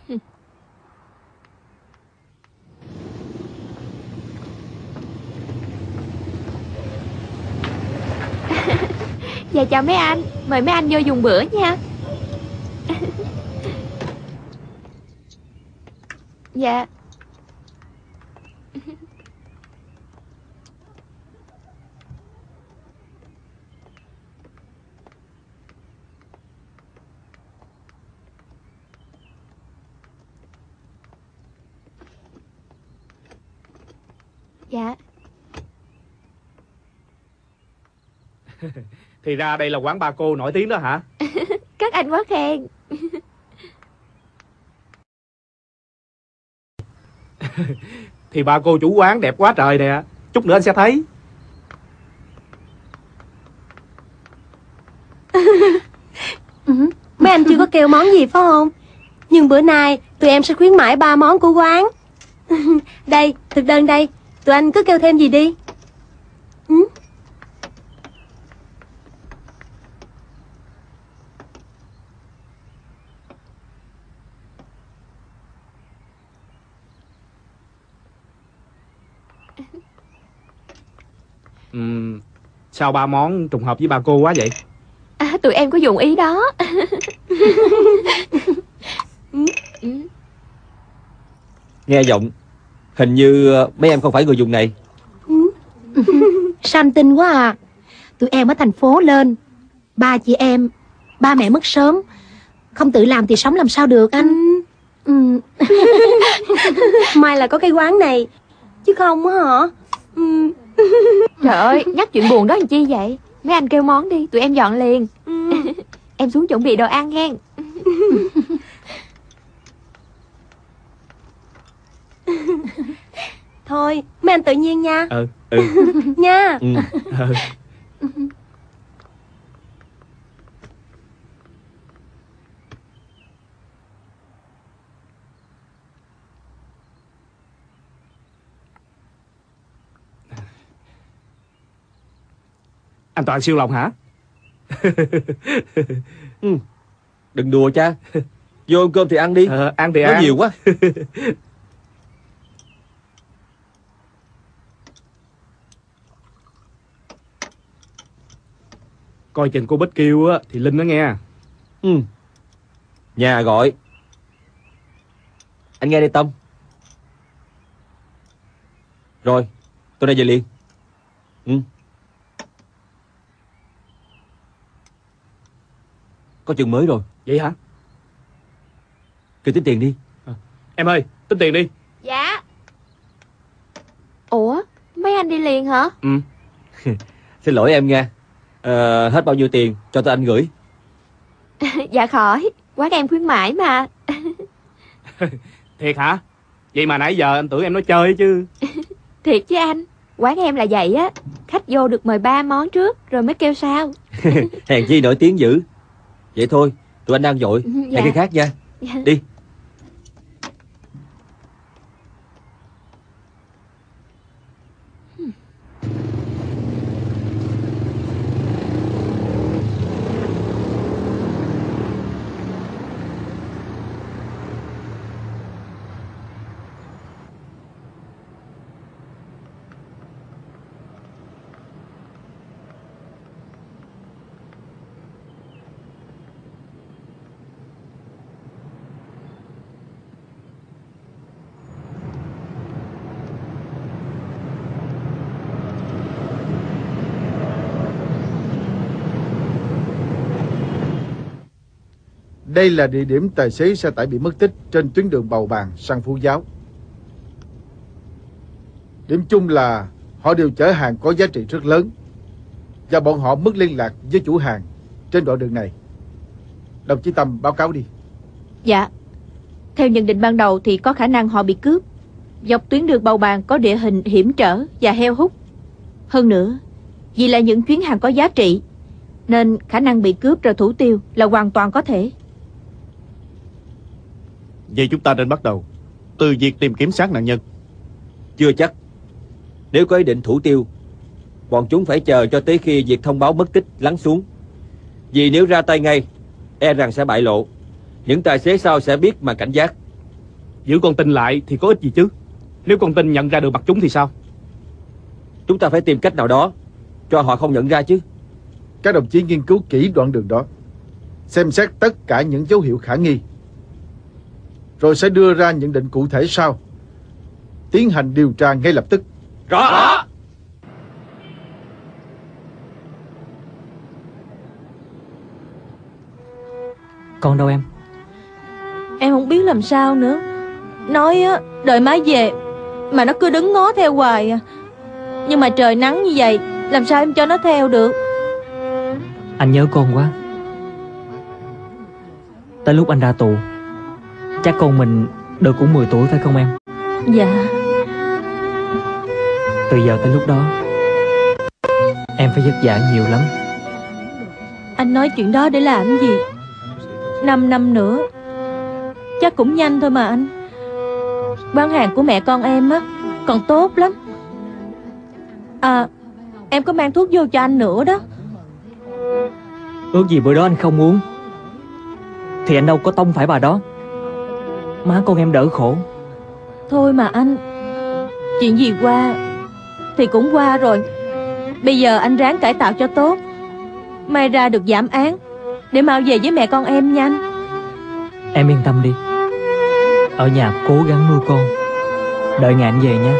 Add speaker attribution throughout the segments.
Speaker 1: Dạ chào mấy anh, mời mấy anh vô dùng bữa nha. Dạ. Dạ.
Speaker 2: Thì ra đây là quán ba cô nổi tiếng đó hả?
Speaker 1: Các anh quá khen.
Speaker 2: Thì ba cô chủ quán đẹp quá trời nè. Chút nữa anh sẽ thấy.
Speaker 3: Mấy anh chưa có kêu món gì phải không? Nhưng bữa nay tụi em sẽ khuyến mãi 3 món của quán. Đây, thực đơn đây. Tụi anh cứ kêu thêm gì đi.
Speaker 2: Sao 3 món trùng hợp với ba cô quá vậy?
Speaker 1: Tụi em có dụng ý đó.
Speaker 4: Nghe giọng hình như mấy em không phải người vùng này.
Speaker 3: Sao anh tin quá à. Tụi em ở thành phố lên. 3 chị em, ba mẹ mất sớm, không tự làm thì sống làm sao được anh. May là có cái quán này, chứ không á hả?
Speaker 1: Trời ơi, nhắc chuyện buồn đó làm chi vậy? Mấy anh kêu món đi, tụi em dọn liền. Em xuống chuẩn bị đồ ăn hen.
Speaker 3: Thôi, mấy anh tự nhiên nha. Nha.
Speaker 2: Anh Toàn siêu lòng hả?
Speaker 4: Đừng đùa cha. Vô ăn cơm thì ăn đi.
Speaker 2: Ăn thì
Speaker 4: nói
Speaker 2: ăn.
Speaker 4: nhiều quá.
Speaker 2: Coi chừng cô Bích kêu á thì Linh nó nghe.
Speaker 4: Nhà gọi. Anh nghe đây Tâm. Rồi, tôi đây về liền. Có chừng mới rồi.
Speaker 2: Vậy hả?
Speaker 4: Kêu tính tiền đi.
Speaker 2: Em ơi, tính tiền đi.
Speaker 1: Dạ. Ủa, mấy anh đi liền hả?
Speaker 4: Xin lỗi em nha. Hết bao nhiêu tiền cho tôi anh gửi.
Speaker 1: Dạ khỏi, quán em khuyến mãi mà.
Speaker 2: Thiệt hả? Vậy mà nãy giờ anh tưởng em nói chơi chứ.
Speaker 1: Thiệt chứ anh, quán em là vậy á. Khách vô được mời 3 món trước rồi mới kêu sao.
Speaker 4: Hèn chi nổi tiếng dữ. Vậy thôi, tụi anh đang vội. Hẹn cái khác nha. Đi.
Speaker 5: Đây là địa điểm tài xế xe tải bị mất tích trên tuyến đường Bầu Bàng sang Phú Giáo. Điểm chung là họ đều chở hàng có giá trị rất lớn và bọn họ mất liên lạc với chủ hàng trên đoạn đường này. Đồng chí Tâm báo cáo đi.
Speaker 6: Dạ. Theo nhận định ban đầu thì có khả năng họ bị cướp. Dọc tuyến đường Bầu Bàng có địa hình hiểm trở và heo hút. Hơn nữa, vì là những chuyến hàng có giá trị nên khả năng bị cướp rồi thủ tiêu là hoàn toàn có thể.
Speaker 7: Vậy chúng ta nên bắt đầu từ việc tìm kiếm xác nạn nhân.
Speaker 4: Chưa chắc. Nếu có ý định thủ tiêu, bọn chúng phải chờ cho tới khi việc thông báo mất tích lắng xuống. Vì nếu ra tay ngay, e rằng sẽ bại lộ. Những tài xế sau sẽ biết mà cảnh giác.
Speaker 2: Giữ con tin lại thì có ích gì chứ? Nếu con tin nhận ra được mặt chúng thì sao?
Speaker 4: Chúng ta phải tìm cách nào đó cho họ không nhận ra chứ.
Speaker 5: Các đồng chí nghiên cứu kỹ đoạn đường đó, xem xét tất cả những dấu hiệu khả nghi, rồi sẽ đưa ra nhận định cụ thể sau. Tiến hành điều tra ngay lập tức.
Speaker 4: Rõ.
Speaker 8: Con đâu em?
Speaker 6: Em không biết làm sao nữa. Nói á, đợi má về mà nó cứ đứng ngó theo hoài à. Nhưng mà trời nắng như vậy, làm sao em cho nó theo được?
Speaker 8: Anh nhớ con quá. Tới lúc anh ra tù, chắc con mình được cũng 10 tuổi phải không em?
Speaker 6: Dạ.
Speaker 8: Từ giờ tới lúc đó em phải vất vả nhiều lắm.
Speaker 6: Anh nói chuyện đó để làm gì? 5 năm nữa chắc cũng nhanh thôi mà anh. Bán hàng của mẹ con em á còn tốt lắm. À, em có mang thuốc vô cho anh nữa đó.
Speaker 8: Ước gì bữa đó anh không uống thì anh đâu có tông phải bà đó. Má con em đỡ khổ.
Speaker 6: Thôi mà anh, chuyện gì qua thì cũng qua rồi. Bây giờ anh ráng cải tạo cho tốt, may ra được giảm án để mau về với mẹ con em nha anh.
Speaker 8: Em yên tâm đi, ở nhà cố gắng nuôi con, đợi ngày anh về nha.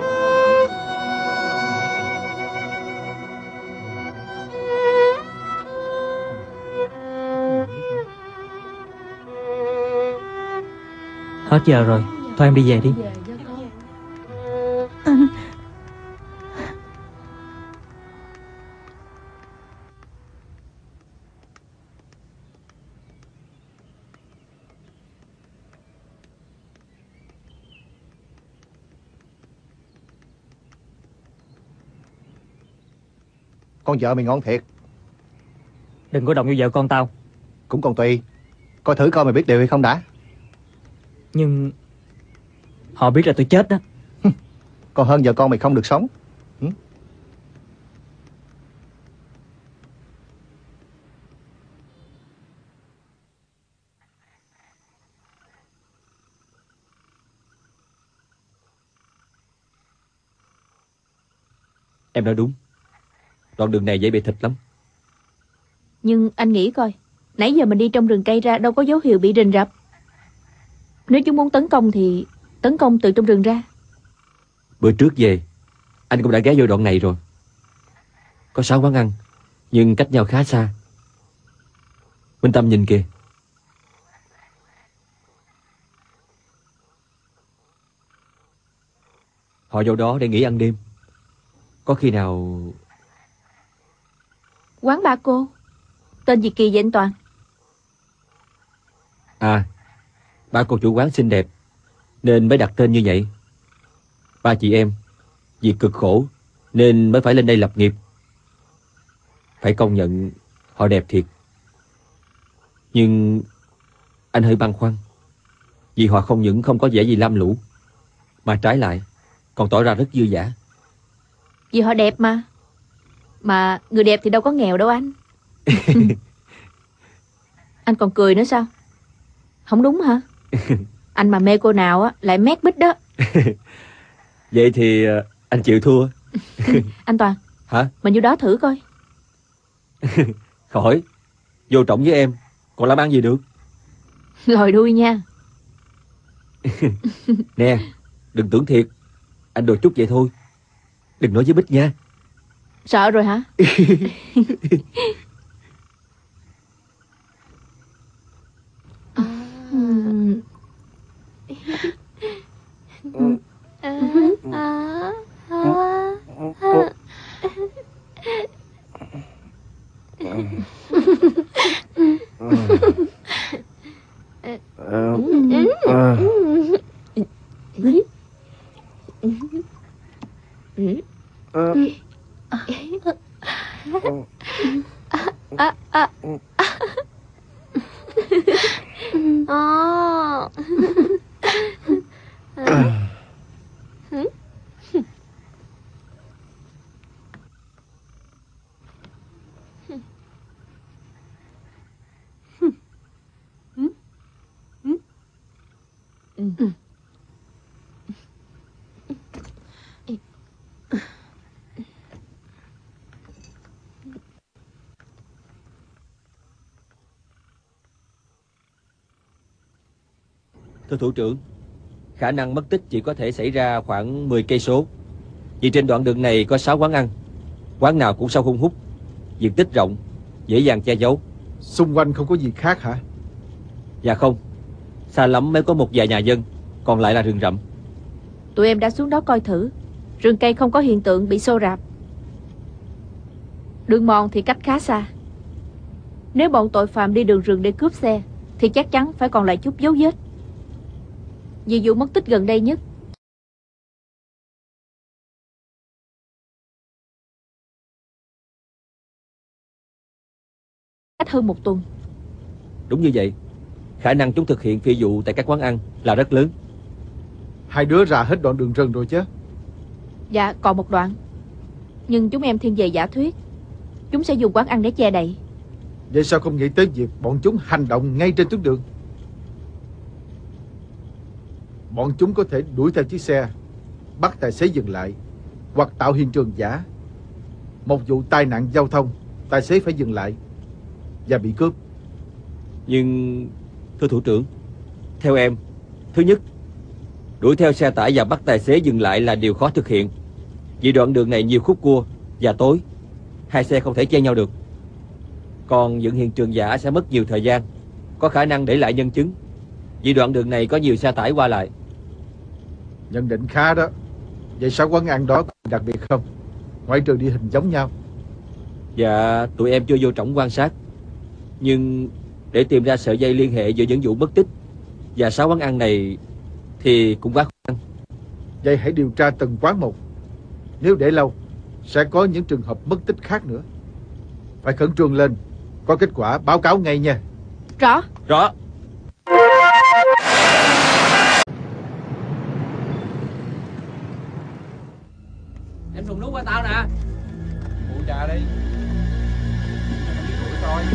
Speaker 8: Hết giờ rồi, thôi em đi về đi.
Speaker 9: Con vợ mày ngon thiệt.
Speaker 8: Đừng có động vô vợ con tao.
Speaker 9: Cũng còn tùy. Coi thử coi mày biết điều hay không đã.
Speaker 8: Nhưng họ biết là tôi chết đó.
Speaker 9: Còn hơn vợ con mày không được sống.
Speaker 4: Em nói đúng. Đoạn đường này dễ bị thịt lắm.
Speaker 6: Nhưng anh nghĩ coi, nãy giờ mình đi trong rừng cây ra đâu có dấu hiệu bị rình rập. Nếu chúng muốn tấn công thì tấn công từ trong rừng ra.
Speaker 4: Bữa trước về anh cũng đã ghé vô đoạn này rồi. Có 6 quán ăn, nhưng cách nhau khá xa. Minh Tâm nhìn kìa. Họ vô đó để nghỉ ăn đêm. Có khi nào...
Speaker 6: Quán ba cô. Tên gì kỳ vậy anh Toàn?
Speaker 4: À, ba cô chủ quán xinh đẹp nên mới đặt tên như vậy. Ba chị em vì cực khổ nên mới phải lên đây lập nghiệp. Phải công nhận họ đẹp thiệt. Nhưng anh hơi băn khoăn, vì họ không những không có vẻ gì lam lũ, mà trái lại còn tỏ ra rất dư dả.
Speaker 6: Vì họ đẹp mà. Mà người đẹp thì đâu có nghèo đâu anh. Anh còn cười nữa sao? Không đúng hả? Anh mà mê cô nào á lại mét bít đó.
Speaker 4: Vậy thì anh chịu thua.
Speaker 6: Anh Toàn.
Speaker 4: Hả?
Speaker 6: Mình vô đó thử coi.
Speaker 4: Khỏi. Vô trọng với em còn làm ăn gì được.
Speaker 6: Lòi đuôi nha.
Speaker 4: Nè, đừng tưởng thiệt. Anh đùa chút vậy thôi. Đừng nói với Bích nha.
Speaker 6: Sợ rồi hả?
Speaker 4: Thưa thủ trưởng, khả năng mất tích chỉ có thể xảy ra khoảng 10 cây số. Vì trên đoạn đường này có 6 quán ăn, quán nào cũng sau hun hút, diện tích rộng, dễ dàng che giấu.
Speaker 5: Xung quanh không có gì khác hả?
Speaker 4: Dạ không, xa lắm mới có một vài nhà dân, còn lại là rừng rậm.
Speaker 6: Tụi em đã xuống đó coi thử. Rừng cây không có hiện tượng bị xô rạp. Đường mòn thì cách khá xa. Nếu bọn tội phạm đi đường rừng để cướp xe thì chắc chắn phải còn lại chút dấu vết. Vì vụ mất tích gần đây nhất cách hơn một tuần.
Speaker 4: Đúng như vậy, khả năng chúng thực hiện phi vụ tại các quán ăn là rất lớn.
Speaker 5: Hai đứa ra hết đoạn đường rừng rồi chứ?
Speaker 6: Dạ còn một đoạn. Nhưng chúng em thiên về giả thuyết. Chúng sẽ dùng quán ăn để che đậy.
Speaker 5: Vậy sao không nghĩ tới việc bọn chúng hành động ngay trên tuyến đường? Bọn chúng có thể đuổi theo chiếc xe, bắt tài xế dừng lại, hoặc tạo hiện trường giả. Một vụ tai nạn giao thông, tài xế phải dừng lại và bị cướp.
Speaker 4: Nhưng thưa thủ trưởng, theo em, thứ nhất, đuổi theo xe tải và bắt tài xế dừng lại là điều khó thực hiện. Vì đoạn đường này nhiều khúc cua và tối, hai xe không thể chen nhau được. Còn dựng hiện trường giả sẽ mất nhiều thời gian, có khả năng để lại nhân chứng. Vì đoạn đường này có nhiều xe tải qua lại.
Speaker 5: Nhận định khá đó. Vậy sao quán ăn đó có gì đặc biệt không? Ngoại trừ địa hình giống nhau.
Speaker 4: Dạ, tụi em chưa vô trỏng quan sát. Nhưng để tìm ra sợi dây liên hệ giữa những vụ mất tích và 6 quán ăn này thì cũng quá khó khăn.
Speaker 5: Vậy hãy điều tra từng quán một. Nếu để lâu sẽ có những trường hợp mất tích khác nữa. Phải khẩn trương lên. Có kết quả báo cáo ngay nha.
Speaker 6: Rõ.
Speaker 4: Rõ.
Speaker 8: Em rùng nút qua tao nè.
Speaker 2: Phụ trà đi. Đuổi coi.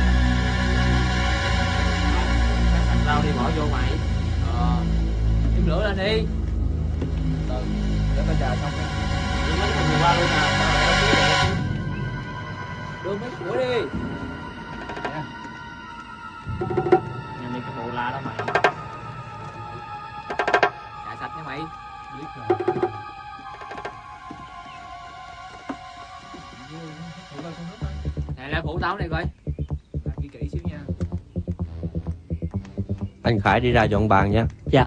Speaker 8: Cắt sạch rau đi bỏ vô mày. Thêm lửa lên đi.
Speaker 2: Từ, để tao trà xong đi.
Speaker 8: Đưa mấy thằng người qua luôn nè. Tao lại có tiếng đẹp. Đưa mấy củi đi. Nhanh đi cái bộ la đó mày. Trà sạch nha mày.
Speaker 2: Biết rồi.
Speaker 8: Này lại phụ tao này coi.
Speaker 2: Kỹ kỹ xíu nha.
Speaker 10: Anh Khải đi ra dọn bàn nha.
Speaker 8: Dạ.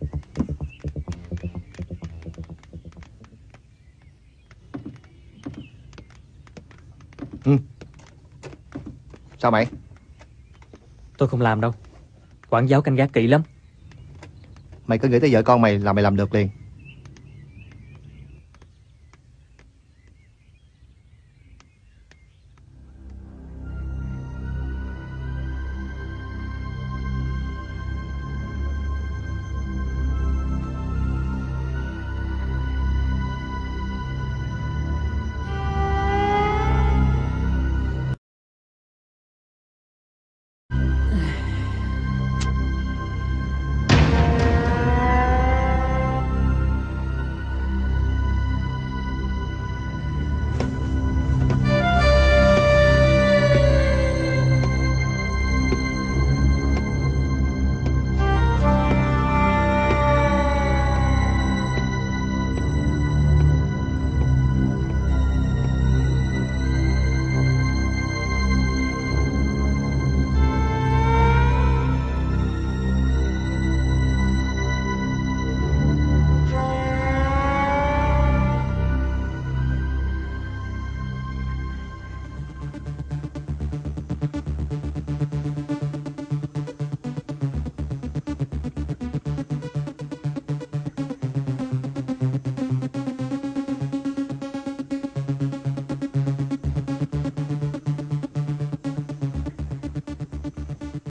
Speaker 9: Sao mày?
Speaker 8: Tôi không làm đâu. Quản giáo canh gác kỹ lắm.
Speaker 9: Mày cứ nghĩ tới vợ con mày là mày làm được liền.